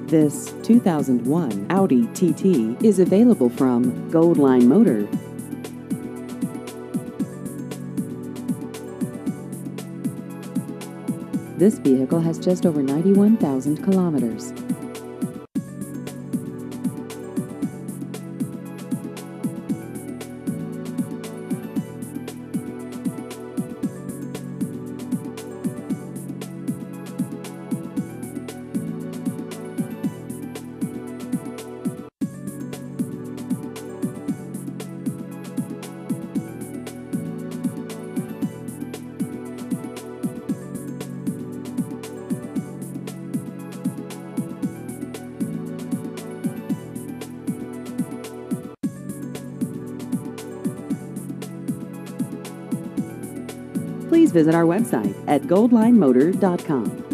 This 2001 Audi TT is available from Goldline Motor. This vehicle has just over 91,000 kilometers. Please visit our website at goldlinemotor.com.